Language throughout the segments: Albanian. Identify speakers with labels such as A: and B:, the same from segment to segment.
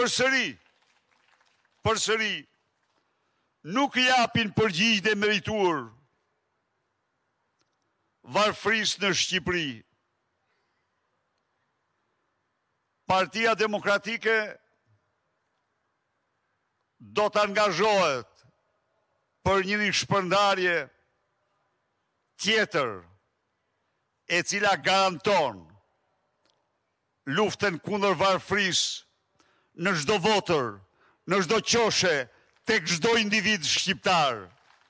A: përsëri, nuk japin përgjigje merituar varfërisë në Shqipëri. Partia Demokratike do të angazhohet për një shpërndarje tjetër e cila garanton luftën kundër varfërisë në çdo votër, në çdo qoshe, tek çdo individ shqiptar.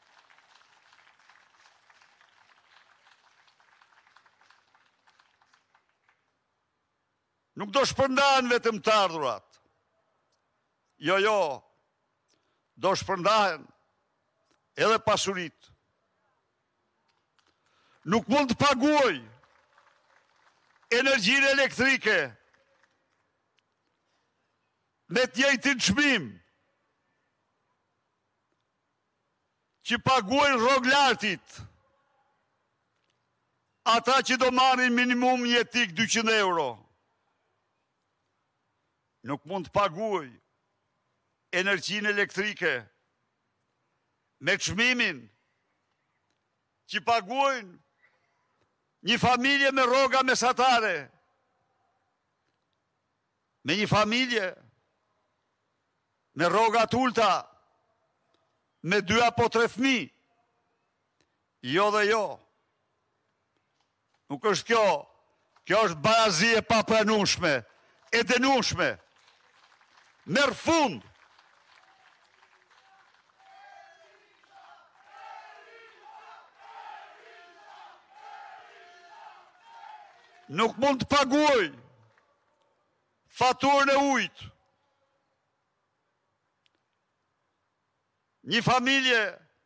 A: Nuk do shpërndahen vetëm të ardhurat. Jo, do shpërndahen edhe pasurit. Nuk mund të paguaj energjinë elektrike me të njëjtin çmim që paguajnë rroglartit, ata që do marrin minimum jetik 200 euro. Nuk mund të paguaj energjinë elektrike me çmimin që paguajnë një familje me rroga mesatare, me një familje me rroga të ulta, me 2 apo 3 fëmijë. Jo dhe jo. Nuk është kjo. Kjo është barazi e papranueshme, e dënueshme. Merr fund. Nuk mund të paguaj faturën e ujit. Një familje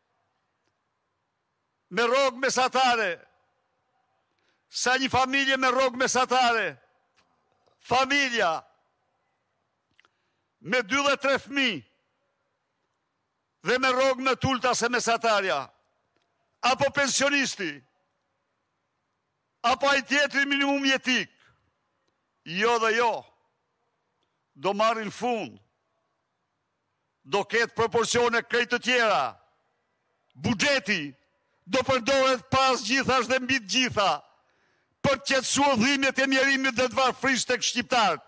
A: me rrogë mesatare, sa një familje me rrogë mesatare, familja me 2 dhe 3 fëmijë dhe me rrogë më të ulta se mesatarja, apo pensionisti, apo ai tjetri minimum jetik, jo dhe jo, do marrin fund, do ketë proporcione krejt të tjera, buxheti do përdoret pas gjithash dhe mbi të gjitha, për të qetësuar dhimbjet e mjerimit dhe të varfërisë tek shqiptarët.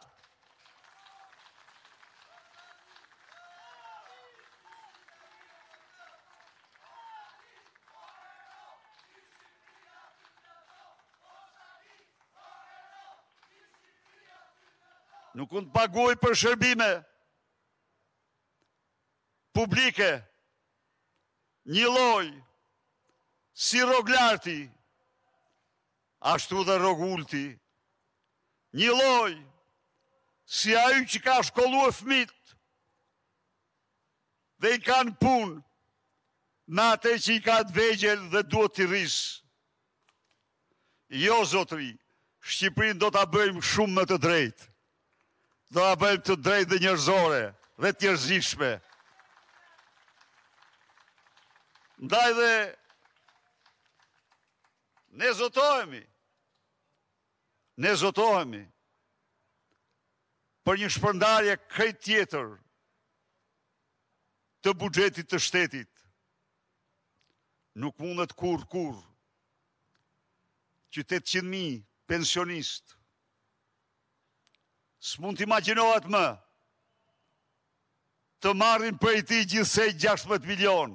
A: Nuk mund të paguaj për shërbime publike një lloj si rroglarti, ashtu dhe rrogulti, një lloj si ai që ka shkolluar fëmijët dhe i kanë punë me atë që i ka të vegjël dhe duhet t'i rrisë. Jo, zotëri, Shqipërinë do t'a bëjmë shumë më të drejtë. Do t'a bëjmë të drejtë dhe njerëzore dhe të njerëzishme. Ndaj dhe ne zotohemi për një shpërndarje krejt tjetër të buxhetit të shtetit. Nuk mundet kur që 800.000 pensionistë s'mund t'imagjinohet më të marrin prej tij gjithsej 16 milion.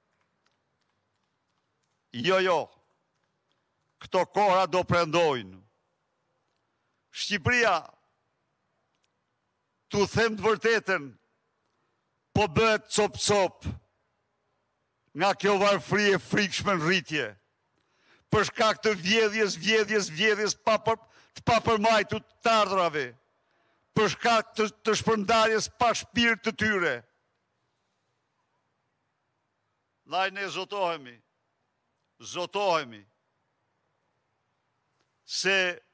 A: Jo, këto kohra do prendojnë. Shqipëria, t'u them të vërtetën, po bëhet cop nga kjo varfëri e frikshme në rritje, për shkak të vjedhjes të papërmajtur të ardhrave, për shkak të shpërndarjes pa shpirt të tyre. Ndaj ne zotohemi se